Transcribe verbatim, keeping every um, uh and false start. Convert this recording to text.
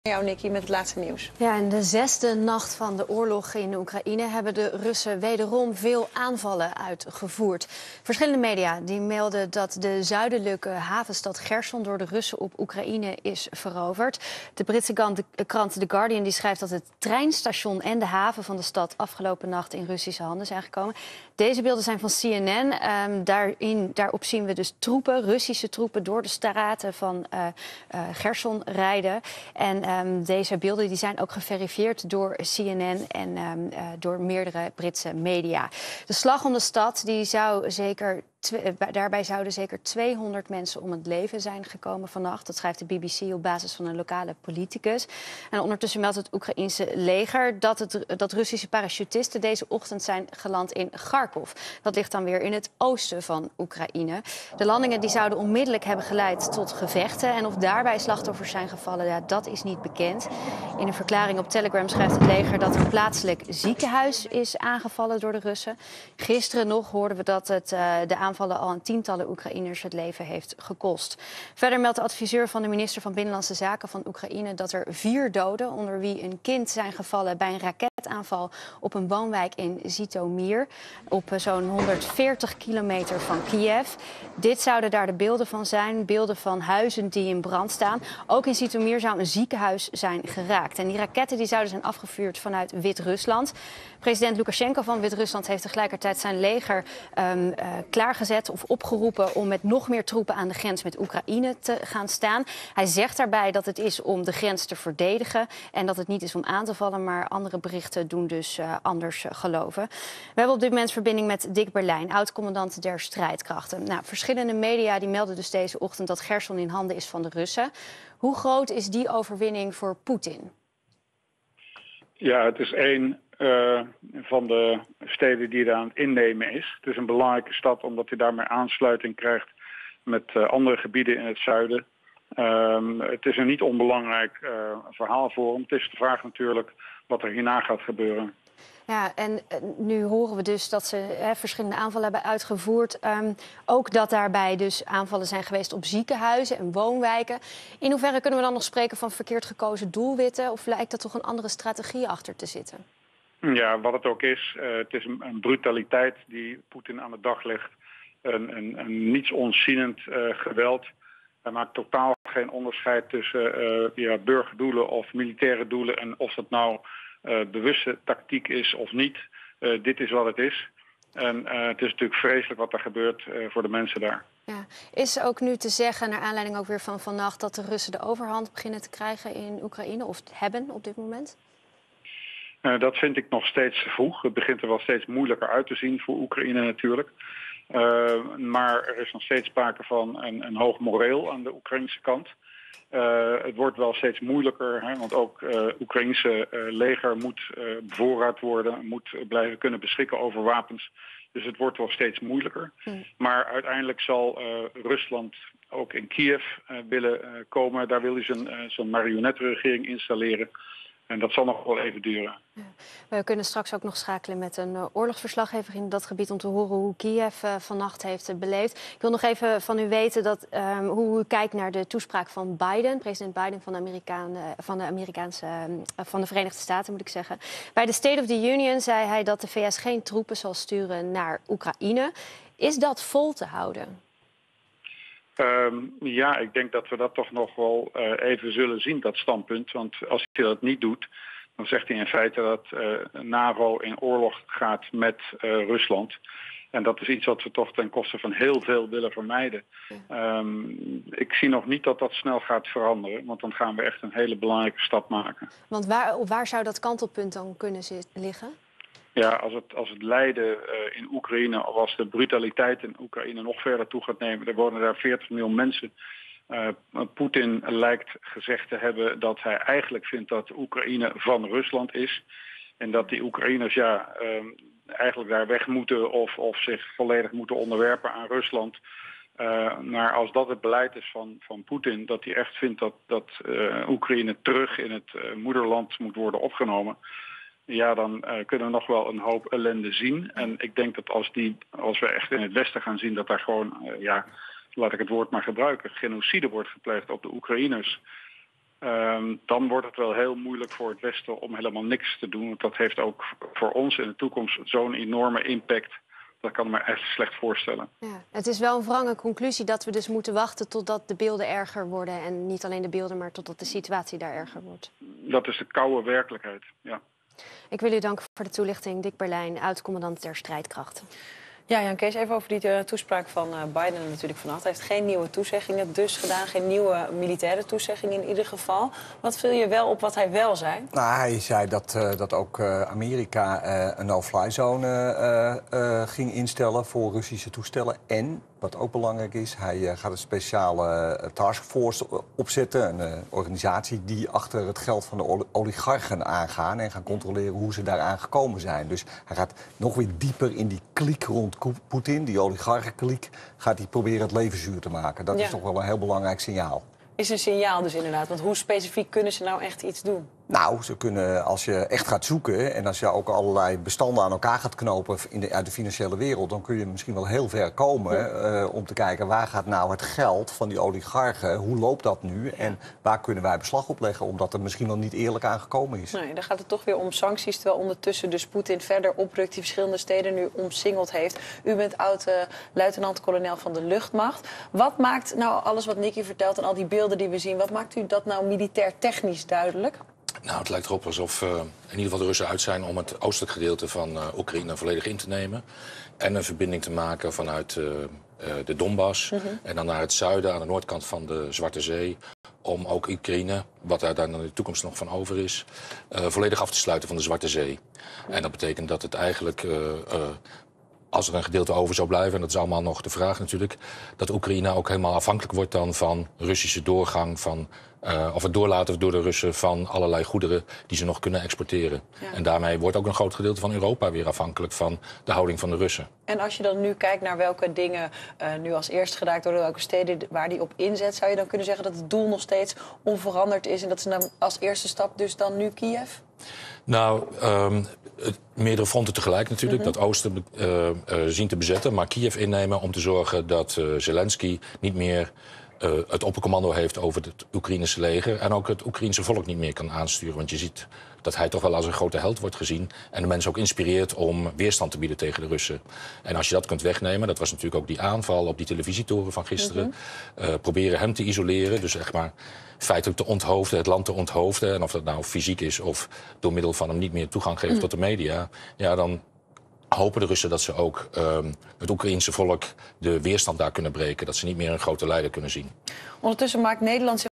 Jou, Nikki, met het laatste nieuws. Ja, in de zesde nacht van de oorlog in Oekraïne hebben de Russen wederom veel aanvallen uitgevoerd. Verschillende media die melden dat de zuidelijke havenstad Gerson door de Russen op Oekraïne is veroverd. De Britse krant The Guardian die schrijft dat het treinstation en de haven van de stad afgelopen nacht in Russische handen zijn gekomen. Deze beelden zijn van C N N. Um, daarin, daarop zien we dus troepen, Russische troepen, door de straten van uh, uh, Gerson rijden. En um, deze beelden die zijn ook geverifieerd door C N N en um, uh, door meerdere Britse media. De slag om de stad die zou zeker... Daarbij zouden zeker tweehonderd mensen om het leven zijn gekomen vannacht. Dat schrijft de B B C op basis van een lokale politicus. En ondertussen meldt het Oekraïense leger dat, het, dat Russische parachutisten deze ochtend zijn geland in Kharkov. Dat ligt dan weer in het oosten van Oekraïne. De landingen die zouden onmiddellijk hebben geleid tot gevechten. En of daarbij slachtoffers zijn gevallen, ja, dat is niet bekend. In een verklaring op Telegram schrijft het leger dat een plaatselijk ziekenhuis is aangevallen door de Russen. Gisteren nog hoorden we dat het, uh, de aanvallen al een tientallen Oekraïners het leven heeft gekost. Verder meldt de adviseur van de minister van Binnenlandse Zaken van Oekraïne dat er vier doden, onder wie een kind, zijn gevallen bij een raketaanval op een woonwijk in Zhytomyr, op zo'n honderdveertig kilometer van Kiev. Dit zouden daar de beelden van zijn, beelden van huizen die in brand staan. Ook in Zhytomyr zou een ziekenhuis zijn geraakt. En die raketten die zouden zijn afgevuurd vanuit Wit-Rusland. President Lukasjenko van Wit-Rusland heeft tegelijkertijd zijn leger um, uh, klaargezet of opgeroepen om met nog meer troepen aan de grens met Oekraïne te gaan staan. Hij zegt daarbij dat het is om de grens te verdedigen en dat het niet is om aan te vallen, maar andere berichten doen dus uh, anders uh, geloven. We hebben op dit moment verbinding met Dick Berlijn, oud-commandant der strijdkrachten. Nou, verschillende media die melden dus deze ochtend dat Gerson in handen is van de Russen. Hoe groot is die overwinning voor Poetin? Ja, het is één uh, van de steden die er aan het innemen is. Het is een belangrijke stad omdat hij daarmee aansluiting krijgt met uh, andere gebieden in het zuiden. Um, het is een niet onbelangrijk uh, verhaal voor hem. Het is de vraag natuurlijk wat er hierna gaat gebeuren. Ja, en nu horen we dus dat ze hè, verschillende aanvallen hebben uitgevoerd. Um, ook dat daarbij dus aanvallen zijn geweest op ziekenhuizen en woonwijken. In hoeverre kunnen we dan nog spreken van verkeerd gekozen doelwitten? Of lijkt er toch een andere strategie achter te zitten? Ja, wat het ook is. Uh, het is een, een brutaliteit die Poetin aan de dag legt. Een, een, een niets ontzienend uh, geweld. Hij maakt totaal geen onderscheid tussen uh, ja, burgerdoelen of militaire doelen. En of dat nou uh, bewuste tactiek is of niet. Uh, dit is wat het is. En uh, het is natuurlijk vreselijk wat er gebeurt uh, voor de mensen daar. Ja. Is ook nu te zeggen, naar aanleiding ook weer van vannacht, dat de Russen de overhand beginnen te krijgen in Oekraïne of hebben op dit moment? Uh, dat vind ik nog steeds te vroeg. Het begint er wel steeds moeilijker uit te zien voor Oekraïne natuurlijk. Uh, maar er is nog steeds sprake van een, een hoog moreel aan de Oekraïnse kant. Uh, het wordt wel steeds moeilijker, hè, want ook uh, Oekraïnse uh, leger moet uh, bevoorraad worden, moet blijven kunnen beschikken over wapens. Dus het wordt wel steeds moeilijker. Hmm. Maar uiteindelijk zal uh, Rusland ook in Kiev uh, willen uh, komen. Daar wil hij zijn, uh, zijn marionetregering installeren. En dat zal nog wel even duren. Ja. We kunnen straks ook nog schakelen met een uh, oorlogsverslaggever in dat gebied om te horen hoe Kiev uh, vannacht heeft uh, beleefd. Ik wil nog even van u weten dat, um, hoe u kijkt naar de toespraak van Biden, president Biden van de, Amerikaan, uh, van, de Amerikaanse, uh, van de Verenigde Staten, moet ik zeggen. Bij de State of the Union zei hij dat de V S geen troepen zal sturen naar Oekraïne. Is dat vol te houden? Um, ja, ik denk dat we dat toch nog wel uh, even zullen zien, dat standpunt. Want als hij dat niet doet, dan zegt hij in feite dat uh, NAVO in oorlog gaat met uh, Rusland. En dat is iets wat we toch ten koste van heel veel willen vermijden. Um, ik zie nog niet dat dat snel gaat veranderen, want dan gaan we echt een hele belangrijke stap maken. Want waar, waar zou dat kantelpunt dan kunnen liggen? Ja, als het, als het lijden uh, in Oekraïne of als de brutaliteit in Oekraïne nog verder toe gaat nemen. Er wonen daar veertig miljoen mensen. Uh, Poetin lijkt gezegd te hebben dat hij eigenlijk vindt dat Oekraïne van Rusland is. En dat die Oekraïners ja, uh, eigenlijk daar weg moeten of, of zich volledig moeten onderwerpen aan Rusland. Uh, maar als dat het beleid is van, van Poetin, dat hij echt vindt dat, dat uh, Oekraïne terug in het uh, moederland moet worden opgenomen. Ja, dan uh, kunnen we nog wel een hoop ellende zien. En ik denk dat als, die, als we echt in het Westen gaan zien dat daar gewoon, uh, ja, laat ik het woord maar gebruiken, genocide wordt gepleegd op de Oekraïners. Um, dan wordt het wel heel moeilijk voor het Westen om helemaal niks te doen. Want dat heeft ook voor ons in de toekomst zo'n enorme impact. Dat kan ik me echt slecht voorstellen. Ja, het is wel een wrange conclusie dat we dus moeten wachten totdat de beelden erger worden. En niet alleen de beelden, maar totdat de situatie daar erger wordt. Dat is de koude werkelijkheid, ja. Ik wil u danken voor de toelichting. Dick Berlijn, oud-commandant der strijdkrachten. Ja, Jan Kees, even over die uh, toespraak van uh, Biden natuurlijk vannacht. Hij heeft geen nieuwe toezeggingen dus gedaan, geen nieuwe militaire toezeggingen in ieder geval. Wat viel je wel op wat hij wel zei? Nou, hij zei dat, uh, dat ook uh, Amerika uh, een no-fly zone uh, uh, ging instellen voor Russische toestellen. En, wat ook belangrijk is, hij uh, gaat een speciale uh, taskforce opzetten. Een uh, organisatie die achter het geld van de ol oligarchen aangaan en gaan controleren hoe ze daaraan gekomen zijn. Dus hij gaat nog weer dieper in die kliek rond Poetin, die oligarchenkliek, gaat hij proberen het leven zuur te maken. Dat ja. is toch wel een heel belangrijk signaal. Is een signaal dus inderdaad, want hoe specifiek kunnen ze nou echt iets doen? Nou, ze kunnen, als je echt gaat zoeken en als je ook allerlei bestanden aan elkaar gaat knopen in de, uit de financiële wereld, dan kun je misschien wel heel ver komen ja. uh, om te kijken waar gaat nou het geld van die oligarchen, hoe loopt dat nu ja. en waar kunnen wij beslag op leggen, omdat er misschien wel niet eerlijk aan gekomen is. Nee, dan gaat het toch weer om sancties, terwijl ondertussen dus Poetin verder oprukt, die verschillende steden nu omsingeld heeft. U bent oud-luitenant-kolonel van de luchtmacht. Wat maakt nou alles wat Nicky vertelt en al die beelden die we zien, wat maakt u dat nou militair technisch duidelijk? Nou, het lijkt erop alsof uh, in ieder geval de Russen uit zijn om het oostelijk gedeelte van uh, Oekraïne volledig in te nemen. En een verbinding te maken vanuit uh, uh, de Donbass mm-hmm. en dan naar het zuiden, aan de noordkant van de Zwarte Zee. Om ook Oekraïne, wat daar dan in de toekomst nog van over is, uh, volledig af te sluiten van de Zwarte Zee. Mm-hmm. En dat betekent dat het eigenlijk, uh, uh, als er een gedeelte over zou blijven, en dat is allemaal nog de vraag natuurlijk, dat Oekraïne ook helemaal afhankelijk wordt dan van Russische doorgang, van Uh, of het doorlaten door de Russen van allerlei goederen die ze nog kunnen exporteren. Ja. En daarmee wordt ook een groot gedeelte van Europa weer afhankelijk van de houding van de Russen. En als je dan nu kijkt naar welke dingen uh, nu als eerste geraakt worden, welke steden waar die op inzet, zou je dan kunnen zeggen dat het doel nog steeds onveranderd is en dat ze dan als eerste stap dus dan nu Kiev? Nou, um, meerdere fronten tegelijk natuurlijk. Mm-hmm. Dat oosten uh, uh, zien te bezetten, maar Kiev innemen om te zorgen dat uh, Zelensky niet meer Uh, het oppercommando heeft over het Oekraïnse leger en ook het Oekraïnse volk niet meer kan aansturen. Want je ziet dat hij toch wel als een grote held wordt gezien en de mensen ook inspireert om weerstand te bieden tegen de Russen. En als je dat kunt wegnemen, dat was natuurlijk ook die aanval op die televisietoren van gisteren, mm-hmm. uh, proberen hem te isoleren, dus zeg maar feitelijk te onthoofden, het land te onthoofden. En of dat nou fysiek is of door middel van hem niet meer toegang geven mm. tot de media, ja, dan hopen de Russen dat ze ook um, het Oekraïense volk de weerstand daar kunnen breken. Dat ze niet meer een grote leider kunnen zien. Ondertussen maakt Nederland